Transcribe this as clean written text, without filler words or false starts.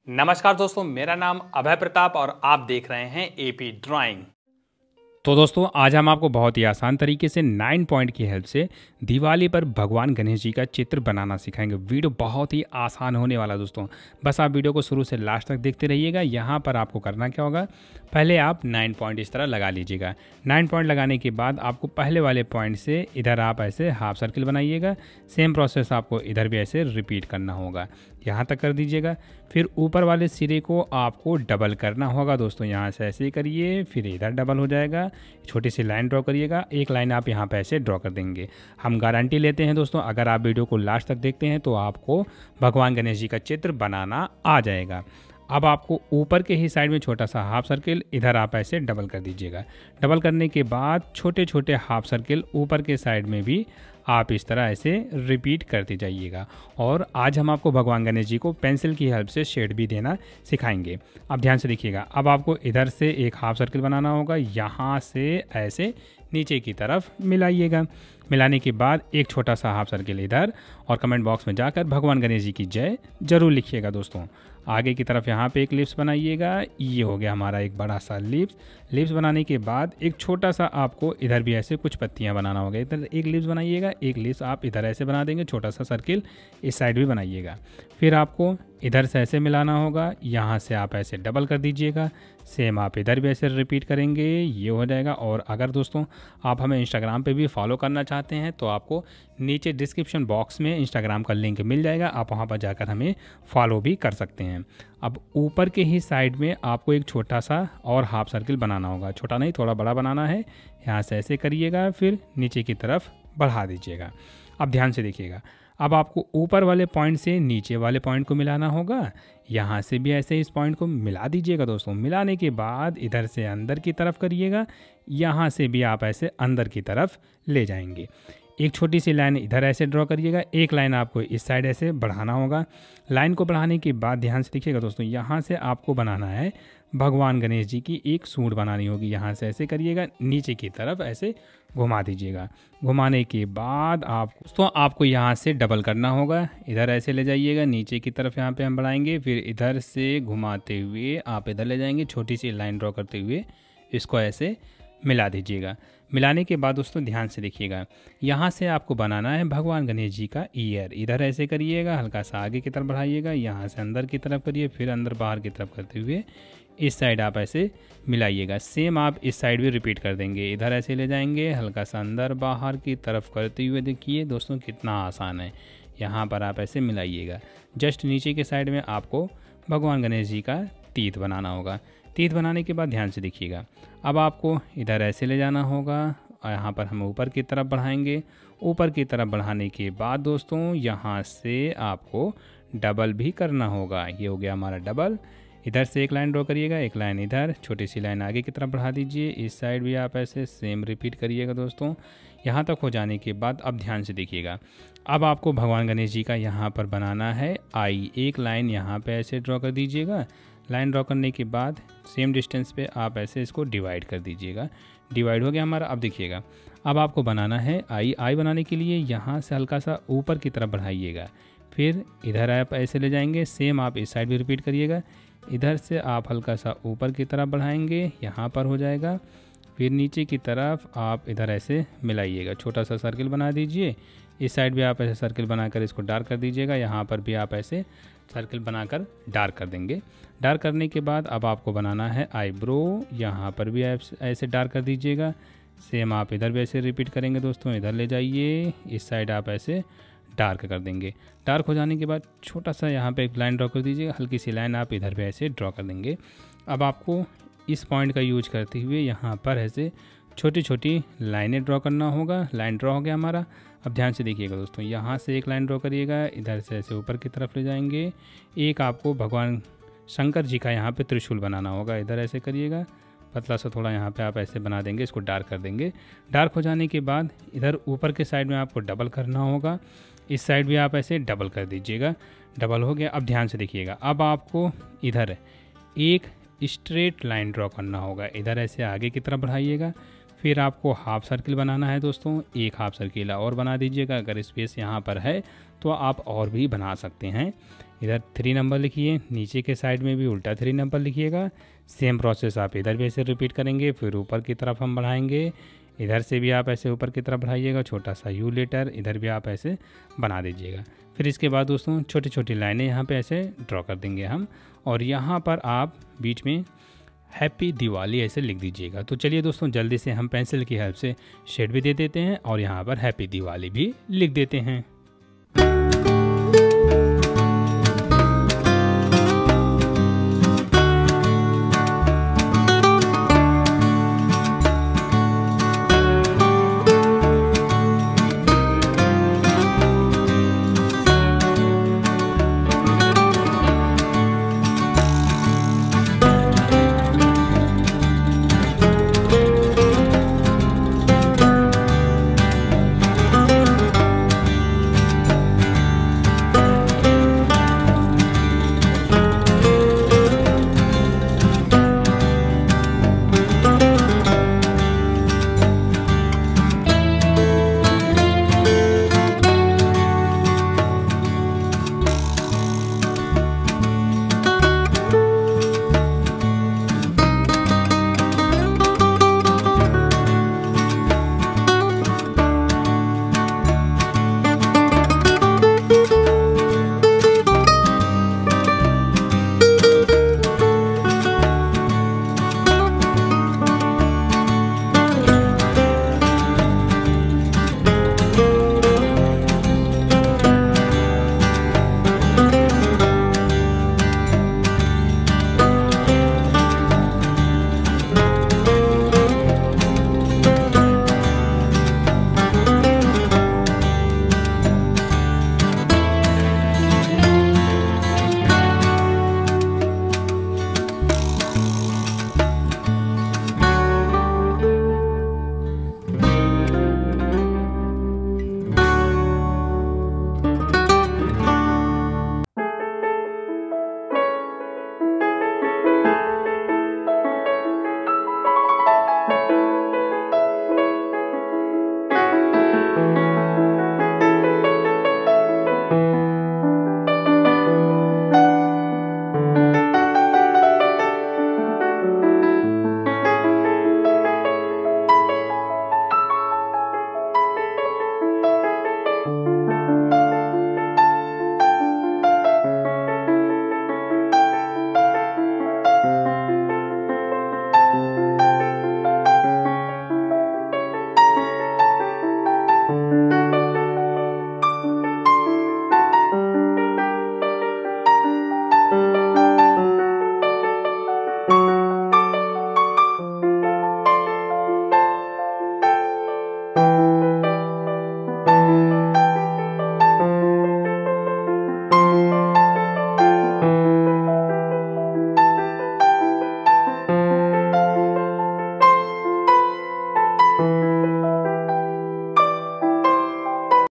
नमस्कार दोस्तों, मेरा नाम अभय प्रताप और आप देख रहे हैं एपी ड्राइंग। तो दोस्तों आज हम आपको बहुत ही आसान तरीके से 9 पॉइंट की हेल्प से दिवाली पर भगवान गणेश जी का चित्र बनाना सिखाएंगे। वीडियो बहुत ही आसान होने वाला दोस्तों, बस आप वीडियो को शुरू से लास्ट तक देखते रहिएगा। यहाँ पर आपको करना क्या होगा, पहले आप 9 पॉइंट इस तरह लगा लीजिएगा। 9 पॉइंट लगाने के बाद आपको पहले वाले पॉइंट से इधर आप ऐसे हाफ सर्किल बनाइएगा। सेम प्रोसेस आपको इधर भी ऐसे रिपीट करना होगा, यहाँ तक कर दीजिएगा। फिर ऊपर वाले सिरे को आपको डबल करना होगा दोस्तों, यहाँ से ऐसे करिए, फिर इधर डबल हो जाएगा। छोटी सी लाइन ड्रॉ करिएगा, एक लाइन आप यहाँ पे ऐसे ड्रॉ कर देंगे। हम गारंटी लेते हैं दोस्तों, अगर आप वीडियो को लास्ट तक देखते हैं तो आपको भगवान गणेश जी का चित्र बनाना आ जाएगा। अब आपको ऊपर के ही साइड में छोटा सा हाफ सर्किल इधर आप ऐसे डबल कर दीजिएगा। डबल करने के बाद छोटे छोटे हाफ सर्किल ऊपर के साइड में भी आप इस तरह ऐसे रिपीट करते जाइएगा। और आज हम आपको भगवान गणेश जी को पेंसिल की हेल्प से शेड भी देना सिखाएंगे। अब ध्यान से देखिएगा, अब आपको इधर से एक हाफ सर्किल बनाना होगा, यहाँ से ऐसे नीचे की तरफ मिलाइएगा। मिलाने के बाद एक छोटा सा हाफ सर्किल इधर, और कमेंट बॉक्स में जाकर भगवान गणेश जी की जय जरूर लिखिएगा दोस्तों। आगे की तरफ यहाँ पे एक लिप्स बनाइएगा, ये हो गया हमारा एक बड़ा सा लिप्स। लिप्स बनाने के बाद एक छोटा सा आपको इधर भी ऐसे कुछ पत्तियाँ बनाना होगा। इधर एक लिप्स बनाइएगा, एक लिप्स आप इधर ऐसे बना देंगे, छोटा सा सर्किल इस साइड भी बनाइएगा। फिर आपको इधर से ऐसे मिलाना होगा, यहाँ से आप ऐसे डबल कर दीजिएगा। सेम आप इधर भी ऐसे रिपीट करेंगे, ये हो जाएगा। और अगर दोस्तों आप हमें इंस्टाग्राम पे भी फॉलो करना चाहते हैं तो आपको नीचे डिस्क्रिप्शन बॉक्स में इंस्टाग्राम का लिंक मिल जाएगा, आप वहाँ पर जाकर हमें फॉलो भी कर सकते हैं। अब ऊपर के ही साइड में आपको एक छोटा सा और हाफ सर्किल बनाना होगा, छोटा नहीं थोड़ा बड़ा बनाना है। यहाँ से ऐसे करिएगा, फिर नीचे की तरफ बढ़ा दीजिएगा। अब ध्यान से देखिएगा, अब आपको ऊपर वाले पॉइंट से नीचे वाले पॉइंट को मिलाना होगा। यहाँ से भी ऐसे इस पॉइंट को मिला दीजिएगा दोस्तों। मिलाने के बाद इधर से अंदर की तरफ करिएगा, यहाँ से भी आप ऐसे अंदर की तरफ ले जाएंगे। एक छोटी सी लाइन इधर ऐसे ड्रॉ करिएगा, एक लाइन आपको इस साइड ऐसे बढ़ाना होगा। लाइन को बढ़ाने के बाद ध्यान से देखिएगा दोस्तों, यहाँ से आपको बनाना है भगवान गणेश जी की एक सूंड बनानी होगी। यहाँ से ऐसे करिएगा, नीचे की तरफ ऐसे घुमा दीजिएगा। घुमाने के बाद आपको यहाँ से डबल करना होगा, इधर ऐसे ले जाइएगा, नीचे की तरफ यहाँ पे हम बढ़ाएंगे। फिर इधर से घुमाते हुए आप इधर ले जाएंगे, छोटी सी लाइन ड्रॉ करते हुए इसको ऐसे मिला दीजिएगा। मिलाने के बाद दोस्तों ध्यान से देखिएगा, यहाँ से आपको बनाना है भगवान गणेश जी का ईयर। इधर ऐसे करिएगा, हल्का सा आगे की तरफ बढ़ाइएगा, यहाँ से अंदर की तरफ करिए, फिर अंदर बाहर की तरफ करते हुए इस साइड आप ऐसे मिलाइएगा। सेम आप इस साइड भी रिपीट कर देंगे, इधर ऐसे ले जाएंगे, हल्का सा अंदर बाहर की तरफ करते हुए। देखिए दोस्तों कितना आसान है, यहाँ पर आप ऐसे मिलाइएगा। जस्ट नीचे के साइड में आपको भगवान गणेश जी का तीत बनाना होगा। तीत बनाने के बाद ध्यान से देखिएगा, अब आपको इधर ऐसे ले जाना होगा, और यहाँ पर हम ऊपर की तरफ बढ़ाएंगे। ऊपर की तरफ बढ़ाने के बाद दोस्तों यहाँ से आपको डबल भी करना होगा, ये हो गया हमारा डबल। इधर से एक लाइन ड्रॉ करिएगा, एक लाइन इधर, छोटी सी लाइन आगे की तरफ बढ़ा दीजिए। इस साइड भी आप ऐसे सेम रिपीट करिएगा दोस्तों। यहाँ तक हो जाने के बाद अब ध्यान से देखिएगा, अब आपको भगवान गणेश जी का यहाँ पर बनाना है आई। एक लाइन यहाँ पे ऐसे ड्रॉ कर दीजिएगा। लाइन ड्रॉ करने के बाद सेम डिस्टेंस पे आप ऐसे इसको डिवाइड कर दीजिएगा। डिवाइड हो गया हमारा। अब देखिएगा, अब आपको बनाना है आई। आई बनाने के लिए यहाँ से हल्का सा ऊपर की तरफ बढ़ाइएगा, फिर इधर आप ऐसे ले जाएंगे। सेम आप इस साइड भी रिपीट करिएगा, इधर से आप हल्का सा ऊपर की तरफ बढ़ाएंगे, यहाँ पर हो जाएगा। फिर नीचे की तरफ आप इधर ऐसे मिलाइएगा, छोटा सा सर्किल बना दीजिए। इस साइड भी आप ऐसे सर्किल बनाकर इसको डार्क कर दीजिएगा, यहाँ पर भी आप ऐसे सर्किल बनाकर डार्क कर देंगे। डार्क करने के बाद अब आपको बनाना है आईब्रो, यहाँ पर भी आप ऐसे डार्क कर दीजिएगा। सेम आप इधर भी ऐसे रिपीट करेंगे दोस्तों, इधर ले जाइए, इस साइड आप ऐसे डार्क कर देंगे। डार्क हो जाने के बाद छोटा सा यहाँ पे एक लाइन ड्रॉ कर दीजिएगा, हल्की सी लाइन आप इधर भी ऐसे ड्रॉ कर देंगे। अब आपको इस पॉइंट का यूज करते हुए यहाँ पर ऐसे छोटी छोटी लाइनें ड्रॉ करना होगा। लाइन ड्रॉ हो गया हमारा। अब ध्यान से देखिएगा दोस्तों, यहाँ से एक लाइन ड्रॉ करिएगा, इधर से ऐसे ऊपर की तरफ ले जाएंगे। एक आपको भगवान शंकर जी का यहाँ पे त्रिशूल बनाना होगा, इधर ऐसे करिएगा, पतला सा थोड़ा यहाँ पे आप ऐसे बना देंगे, इसको डार्क कर देंगे। डार्क हो जाने के बाद इधर ऊपर के साइड में आपको डबल करना होगा, इस साइड भी आप ऐसे डबल कर दीजिएगा। डबल हो गया। अब ध्यान से देखिएगा, अब आपको इधर एक स्ट्रेट लाइन ड्रॉ करना होगा, इधर ऐसे आगे की तरफ बढ़ाइएगा। फिर आपको हाफ सर्किल बनाना है दोस्तों, एक हाफ सर्किल और बना दीजिएगा। अगर स्पेस यहाँ पर है तो आप और भी बना सकते हैं। इधर 3 नंबर लिखिए, नीचे के साइड में भी उल्टा 3 नंबर लिखिएगा। सेम प्रोसेस आप इधर भी ऐसे रिपीट करेंगे। फिर ऊपर की तरफ हम बढ़ाएंगे, इधर से भी आप ऐसे ऊपर की तरफ बढ़ाइएगा, छोटा सा यू लेटर इधर भी आप ऐसे बना दीजिएगा। फिर इसके बाद दोस्तों छोटी छोटी लाइनें यहाँ पे ऐसे ड्रॉ कर देंगे हम, और यहाँ पर आप बीच में हैप्पी दिवाली ऐसे लिख दीजिएगा। तो चलिए दोस्तों जल्दी से हम पेंसिल की हेल्प से शेड भी दे देते हैं और यहाँ पर हैप्पी दिवाली भी लिख देते हैं।